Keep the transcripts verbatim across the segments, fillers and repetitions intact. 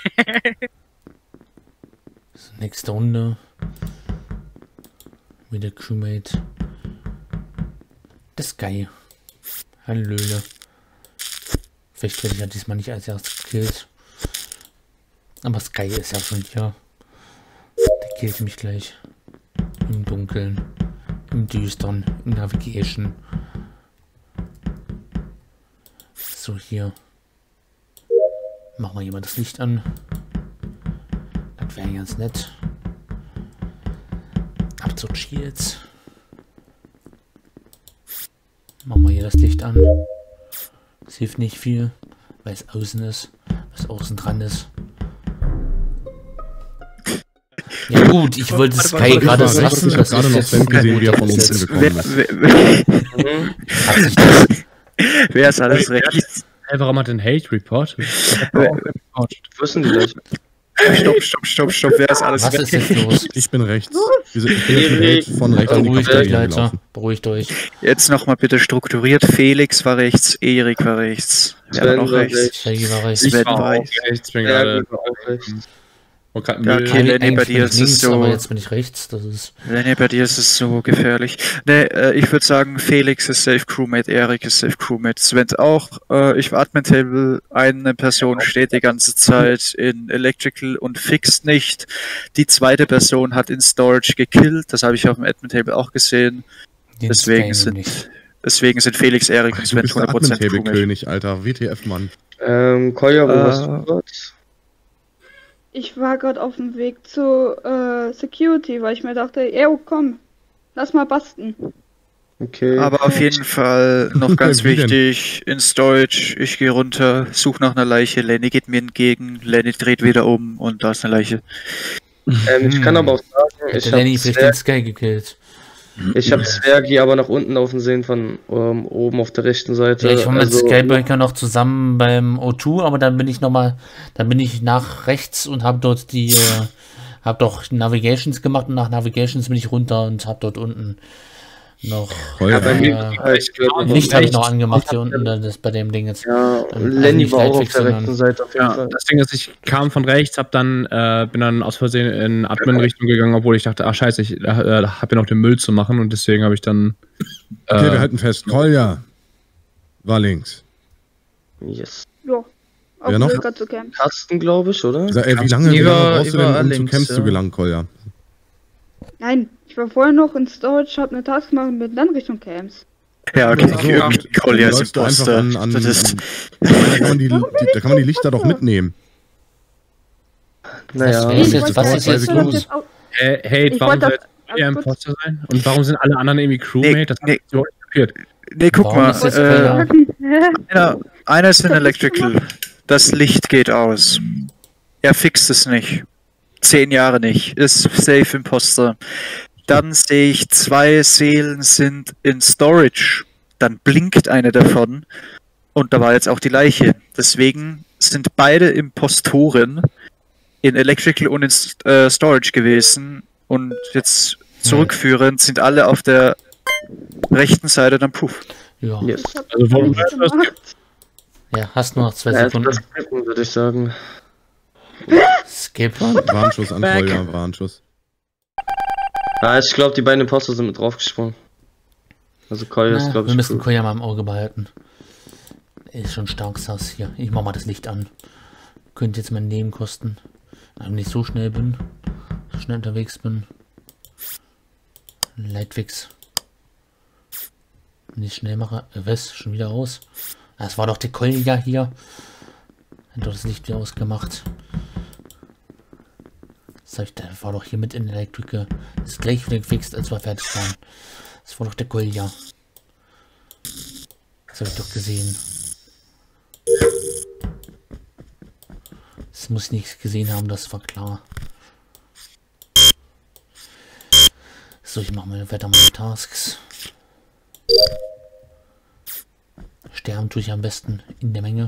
So, nächste Runde. Wieder Crewmate. Das Sky. Hallöle. Vielleicht werde ich ja diesmal nicht als erstes gekillt. Aber Sky ist ja schon hier. Der killt mich gleich. Im Dunkeln. Im Düstern. Im Navigation. So, hier. Machen wir jemand das Licht an. Das wäre ganz nett. Ab zur Shields. Machen wir hier das Licht an. Es hilft nicht viel, weil es außen ist, was außen dran ist. Ja gut, ich wollte Sky gerade lassen. Ich habe gerade noch Sven gesehen, wie er von unten gekommen ist. Wer ist alles rechts? Hey, warum hat denn Hate reported? Wo ist denn die Leiche? Stopp, stopp, stopp, stopp. Wer ist alles Was ist jetzt los? Ich bin rechts. Wir sind ich bin jetzt mit von rechts an die Beruhigt euch, Cafeteria Leute. gelaufen. Beruhigt euch. Jetzt nochmal bitte strukturiert. Felix war rechts, Erik war rechts. Wer war Sven noch war rechts? rechts. Shaggy war rechts. Ich Ich werd war weiß. auch rechts, bin Ja, gerade... gut, war auch rechts. Und grad Ja, Müll. okay. Lenny, bei Eigentlich dir bin ist ich es links, so- aber jetzt bin ich rechts. Das ist Lenny, bei dir ist es so gefährlich. Ne, äh, ich würde sagen, Felix ist safe Crewmate, Erik ist safe Crewmate, Sven auch. Äh, ich war Admin Table, eine Person steht die ganze Zeit in Electrical und fixt nicht. Die zweite Person hat in Storage gekillt, das habe ich auf dem Admin Table auch gesehen. den Deswegen Sky sind, nämlich. deswegen sind Felix, Erik Ach, und du Sven bist der hundert Prozent Crewmate. Admin-Table-König, Alter. W T F, Mann. Ähm, Kolja, wo Äh, warst du gerade? Ich war gerade auf dem Weg zu äh, Security, weil ich mir dachte, ey, komm, lass mal basten. Okay. Aber auf jeden Fall noch ganz Wie denn? wichtig, in Storage, ich gehe runter, suche nach einer Leiche, Lenny geht mir entgegen, Lenny dreht wieder um und da ist eine Leiche. ähm, ich kann aber auch sagen, ich Hätte habe Lenny vielleicht den Sky gekillt. ich hab Zwergi aber nach unten laufen sehen von ähm, oben auf der rechten Seite. Ja, ich war mit Also, Skybreaker noch zusammen beim O zwei, aber dann bin ich noch mal, dann bin ich nach rechts und habe dort die, äh, habe doch Navigations gemacht und nach Navigations bin ich runter und habe dort unten noch Kolja. bei mir- äh, ich glaub, Licht habe ich noch rechts. angemacht hier unten, das ist bei dem Ding jetzt. Ja, Also Lenny nicht war auch auf Lightfix, der sondern- rechten Seite auf jeden Ja, Fall. das Ding ist, ich kam von rechts, hab dann, äh, bin dann aus Versehen in Admin-Richtung gegangen, obwohl ich dachte, ach scheiße, ich äh, hab ja noch den Müll zu machen und deswegen habe ich dann. Äh, Okay, wir halten fest. Kolja war links. Yes. Ja, auf Wer dem noch? Weg grad zu campen. Carsten, glaube ich, oder? Sag, ey, wie lange, wie Über- lange brauchst du denn, um überall zu links, Camps ja. zu gelangen, Kolja? Nein, ich war vorher noch in Storage, hab eine Task gemacht und bin dann Richtung Camps. Ja, okay, Ach so, irgendwie Collier ist läufst du einfach Imposter. an, an, Das ist, an da, kann man die, die, da kann man die Lichter doch mitnehmen. Naja. Was ist jetzt- wollte- was ich ist jetzt wollte los? das auch- hey, hey Ich warum wollte soll das ihr ganz kurz- Imposter sein? Und warum sind alle anderen irgendwie Crewmate? Das Nee, hat mich so kapiert. nee, guck Warum mal, ist das äh, Collier? einer, einer ist in Electrical. Das Licht geht aus. Er fixt es nicht. Zehn Jahre nicht. Ist safe Imposter. Dann sehe ich, zwei Seelen sind in Storage. Dann blinkt eine davon. Und da war jetzt auch die Leiche. Deswegen sind beide Impostoren in Electrical und in äh, Storage gewesen. Und jetzt zurückführend sind alle auf der rechten Seite dann Puff. Ja. Yes. Also warum nichts gemacht. Ja, hast nur noch zwei Ja, das Sekunden. Skippen, würde ich sagen. Skip. Warnschuss an Kolja, Warnschuss. Ah, ich glaube, die beiden Imposter sind mit draufgesprungen. Also Kolja ist, Na, glaube wir ich, müssen cool. Koya mal im Auge behalten. Ist schon stark sass hier. Ich mach mal das Licht an. Könnte jetzt mein Leben kosten. Wenn ich so schnell bin. So schnell unterwegs bin. Lightfix. Wenn ich schnell mache. Äh, was? Schon wieder aus? Das war doch der Kolja hier. Hat doch das Licht wieder ausgemacht. Das, hab ich, der war doch hier mit in der Elektriker. Ist gleich wieder gefixt, als wir fertig waren. Das war doch der Kolja. Das habe ich doch gesehen. Das muss ich nicht gesehen haben, das war klar. So, ich mache mal weiter meine Tasks. Sterben tue ich am besten in der Menge.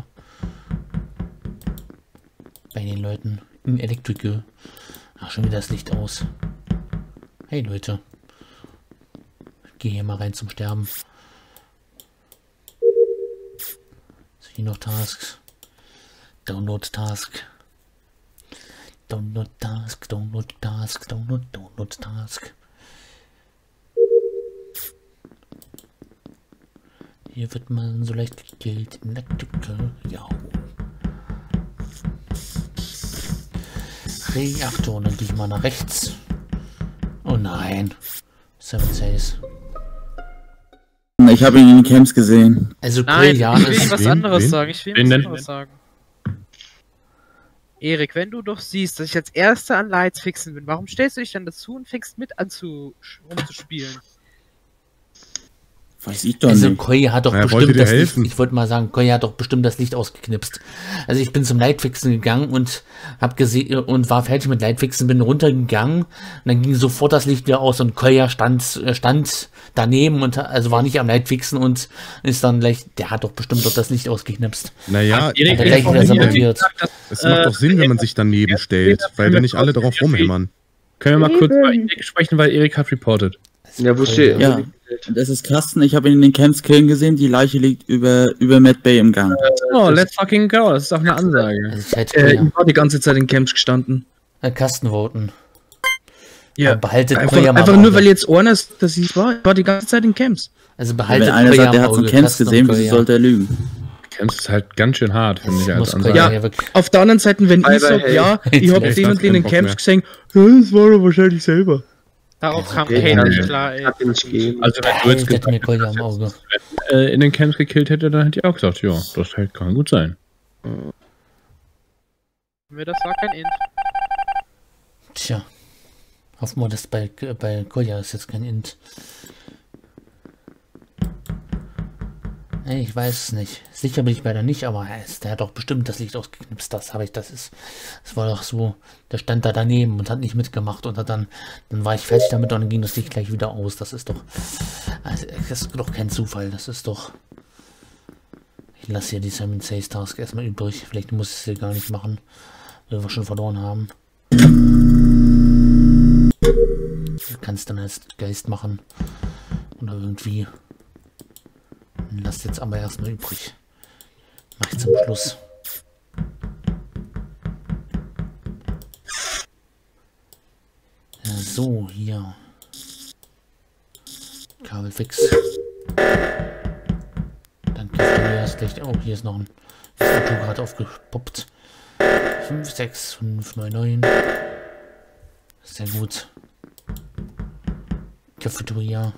Bei den Leuten in Elektriker. Ach, schon wieder das Licht aus. Hey Leute. Ich gehe hier mal rein zum Sterben. So, hier noch Tasks. Download Task. Download Task, Download Task, Download, Download Task. Hier wird man so leicht gekillt. Electrical, ja. Reaktor, dann gehe ich mal nach rechts. Oh nein. Seven Says. Ich habe ihn in den Camps gesehen. Also Nein, Kolja ich will ist... was Wen? anderes Wen? sagen. Ich will Wen was denn? anderes sagen. Erik, wenn du doch siehst, dass ich als Erster an Lights fixen bin, warum stellst du dich dann dazu und fängst mit an zu rumzuspielen? Weiß ich doch Also nicht. Kolja hat doch Na, er wollte bestimmt dir das Licht, helfen. ich wollte mal sagen, Kolja hat doch bestimmt das Licht ausgeknipst. Also ich bin zum Lightfixen gegangen und hab gesehen und war fertig mit Lightfixen, bin runtergegangen und dann ging sofort das Licht wieder aus und Kolja stand, stand daneben und also war nicht am Lightfixen und ist dann gleich, der hat doch bestimmt doch das Licht ausgeknipst. Naja, Erik, Hat er Erik gleich hat wieder auch nie sabotiert. gesagt, dass- es macht doch Sinn, wenn man sich daneben stellt, weil dann nicht alle darauf rumhämmern. Können wir mal kurz Eben. über Erik sprechen, weil Erik hat reported. Ja, wo steht? Ja, und es ist Carsten, ich habe ihn in den Camps killen gesehen, die Leiche liegt über, über Matt Bay im Gang. Oh, let's fucking go, das ist auch eine Ansage. Also ich hätte Äh, Kolja, ich war die ganze Zeit in Camps gestanden. äh, Kasten voten. Ja, Aber behaltet einfach, Kolja mal einfach im nur, Auge. weil jetzt einer ist, dass ich war. Ich war die ganze Zeit in Camps. Also Wenn behaltet einer Kolja sagt, der im hat es in Auge, Camps Kasten und gesehen, wieso Kolja. sollte er lügen? Camps ist halt ganz schön hart, finde ich, als Muss Ansage. Kolja Ja. ja wirklich... Auf der anderen Seite, wenn Bye, ich bye, sage, hey. ja, ich habe Jetzt den hat und den in keinen Bock Camps mehr. gesehen, ja, das war er wahrscheinlich selber. Darauf kam Okay, Kate dann- nicht klar, ey. Hat ihn nicht gegeben. Also wenn du jetzt Behaltet mir gesagt Kolja im Auge. äh, in den Camps gekillt hätte, dann hätte ich auch gesagt, ja, das halt kann gut sein. Mir das war kein Int. Tja. Hoffen wir, dass bei, bei Kolja ist jetzt kein Int. Ey, ich weiß es nicht. Sicher bin ich bei der nicht, aber er ist, der hat doch bestimmt das Licht ausgeknipst. Das habe ich, das ist. Das war doch so. Der stand da daneben und hat nicht mitgemacht und hat dann. Dann war ich fertig damit und dann ging das Licht gleich wieder aus. Das ist doch. Also, das ist doch kein Zufall. Das ist doch. Ich lasse hier die Simon Says Task erstmal übrig. Vielleicht muss ich es hier gar nicht machen, weil wir schon verloren haben. Du kannst dann als Geist machen. Oder irgendwie. Lasst jetzt aber erstmal übrig. Mach ich zum Schluss. Ja, so, hier. Kabel fix. Dann kriegst du erst gleich. Oh, hier ist noch ein Foto gerade aufgepoppt. fünf, sechs, fünf, neun, neun. Sehr gut. Cafeteria.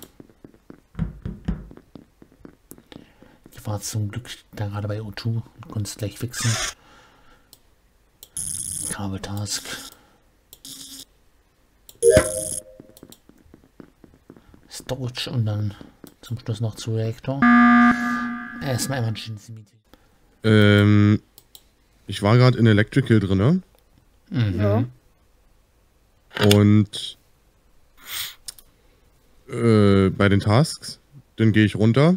Ich war zum Glück da gerade bei O zwei und konnte es gleich fixen. Kabeltask. Storage und dann zum Schluss noch zu Reaktor. Erstmal Emergency Meeting. Ähm, ich war gerade in Electrical drin, Mhm. Ja. und äh, bei den Tasks, dann gehe ich runter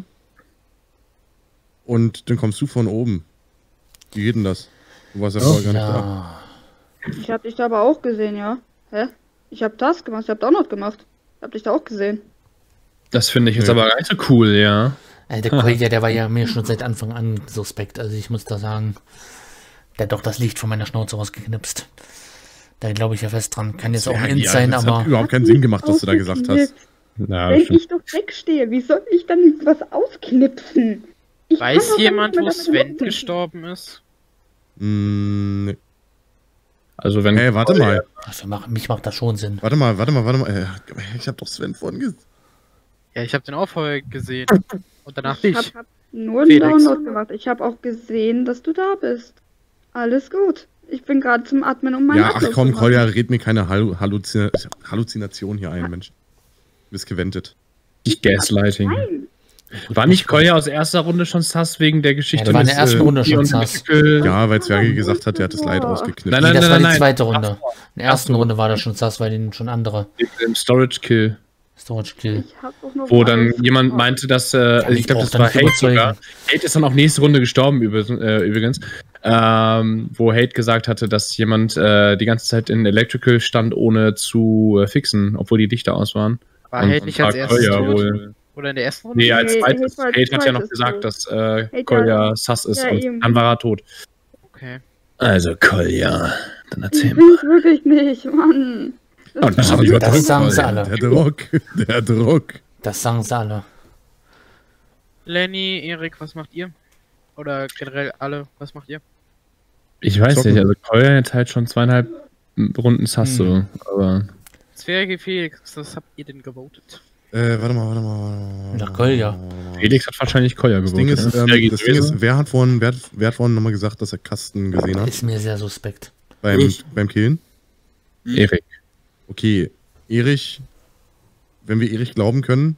und dann kommst du von oben. Wie geht denn das? Du warst ja vorher gar nicht da. Ja. Ich hab dich da aber auch gesehen, ja. Hä? Ich hab das gemacht, ich hab Download gemacht. Ich hab dich da auch gesehen. Das finde ich jetzt Ja. aber gar nicht so cool, ja. Äh, Der Kolja, der war ja mir schon seit Anfang an suspekt. Also ich muss da sagen, der hat doch das Licht von meiner Schnauze rausgeknipst. Da glaube ich ja fest dran. Kann jetzt auch ein Int Ja, sein, das aber... hat überhaupt keinen Sinn gemacht, was du da gesagt hast. Ja, Wenn stimmt. ich doch wegstehe, wie soll ich dann was ausknipsen? Ich kann Weiß doch jemand, nicht wo mehr damit Sven rumknipsen. gestorben ist? Mm, nee. Also wenn... Hey, warte mal. Für mach, mich macht das schon Sinn. Warte mal, warte mal, warte mal. Äh, Ich hab doch Sven vorhin gesagt. Ja, ich habe den auch vorher gesehen. Und danach Ich dich. hab, hab nur einen Felix. Download gemacht. Ich habe auch gesehen, dass du da bist. Alles gut. Ich bin gerade zum Atmen um meinen Ja, ach Upload komm, zu machen. Kolja, red mir keine Hallu Halluzina Halluzination hier ein, Mensch. Du bist gewendet. Nicht Gaslighting. Nein. War nicht Kolja aus erster Runde schon sass wegen der Geschichte? Ja, der war in der mit, ersten äh, Runde schon und sass. Mythical? Ja, weil Zwerge gesagt hat, der hat das Leid Boah. ausgeknippt. Nein, Nee, nein, das nein, war die nein. zweite Runde. In der ersten Runde war das schon sass, weil den schon andere Im Storage Kill. Storage Kill. Ich hab doch nur Wo dann alles jemand gemacht. meinte, dass, äh, mich ich glaube, braucht das er war nicht Hate überzeugen. sogar. Hate ist dann auch nächste Runde gestorben üb äh, übrigens. Ähm, wo Hate gesagt hatte, dass jemand äh, die ganze Zeit in Electrical stand, ohne zu äh, fixen, obwohl die Lichter aus waren. War Und- Hate und nicht als war erstes Kolja tot? wohl. Oder in der ersten Runde? Nee, als Nee, zweites. Hate war als Hate hat ja noch zweites gesagt, tot. dass äh, Hate Kolja war- sass ist Ja, und eben. dann war er tot. Okay. Also Kolja, Dann Ich erzähl mal. bin's wirklich nicht, Mann. Oh, das hab ich Das überzeugt. sagen sie alle. Der Druck, der Druck. Das sagen sie alle. Lenny, Erik, was macht ihr? Oder generell alle, was macht ihr? Ich weiß Zocken. nicht, also Kolja jetzt halt schon zweieinhalb Runden Sass so, Hm. aber Zwerge, Felix, was habt ihr denn gewotet? Äh, warte mal, warte mal, warte mal. Nach Kolja. Felix hat wahrscheinlich Kolja Das gewonnen. Ding ist, ähm, das Ding ist, wer hat vorhin, wer hat, wer hat vorhin nochmal gesagt, dass er Kasten gesehen hat? Ist mir sehr suspekt. Beim, Ich. beim Killen? Erik. Okay, Erich, wenn wir Erich glauben können,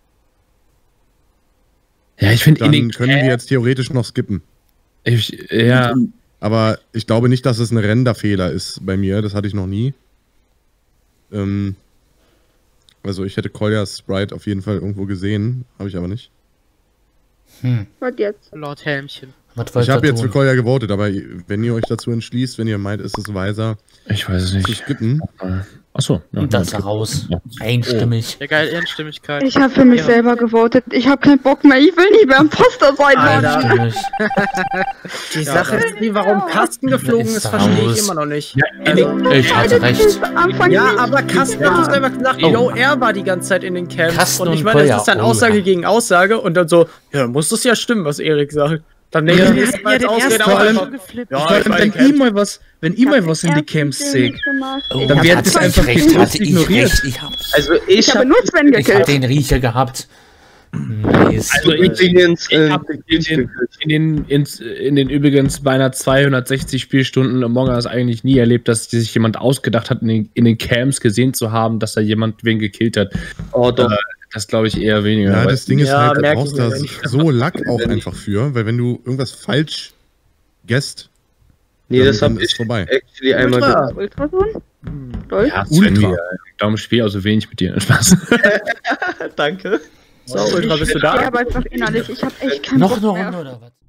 Ja, ich finde in dann den können wir jetzt theoretisch noch skippen. ich, ja, Aber ich glaube nicht, dass es ein Renderfehler ist bei mir. Das hatte ich noch nie. Ähm, also ich hätte Koljas Sprite auf jeden Fall irgendwo gesehen. Habe ich aber nicht. Hm. Was jetzt? Lord Helmchen. Was Ich wollt habe ihr jetzt für tun? Kolja gewotet, aber wenn ihr euch dazu entschließt, wenn ihr meint, ist es weiser ich weiß es zu nicht. skippen. Achso, ja. Und das ja, raus. Ja. Einstimmig. Ja, geil, Ehrenstimmigkeit. Ich habe für mich Ja. selber gewotet. Ich habe keinen Bock mehr. Ich will nicht mehr Imposter sein, Mann. Alter. Einstimmig. Die Sache ist die, warum Kasten geflogen Ist ist, verstehe raus. ich immer noch nicht. Also, Ich hatte recht. Am Anfang Ja, nicht. aber Kasten hat doch selber gesagt, Oh. yo, er war die ganze Zeit in den Camps. Kasten und ich und meine, Kolja, das ist dann oh Aussage ja. gegen Aussage und dann so, ja, muss das ja stimmen, was Erik sagt. Dann nehme ich ja, nächstes Mal ja, als den Ausrede ersten auch Mal einfach. schon geflippt. Ja, Vor ich allem, war wenn in Camps. ihm mal was, wenn ihm mal was in die Camps sägt. Oh, Dann hat wird hat es ich einfach recht, bewusst hatte ich ignoriert. recht. Ich hab, Also Ich ich habe habe nur Sven ich hab gekillt. den Riecher gehabt. Nice. Also ich, übrigens ich äh, hab in den, in, den, ins, in den übrigens beinahe zweihundertsechzig Spielstunden Among Us eigentlich nie erlebt, dass sich jemand ausgedacht hat, in den, in den Camps gesehen zu haben, dass da jemand wen gekillt hat. oh doch. Äh, Das glaube ich eher weniger. Ja, weil- das Ding ist Ja, halt, du merke brauchst ich mir da nicht. so Lack auch einfach für, weil wenn du irgendwas falsch guesst, Nee, dann, das dann hab ist ich vorbei. actually einmal Ultra. gemacht. Ultrason? Lol. ja, Sven, Ultra. wir- darum spiel auch so wenig mit dir. Spaß. Danke. So, Ultra, bist du Ich da? habe einfach innerlich, ich habe echt keinen Noch Bock eine mehr. Runde oder was?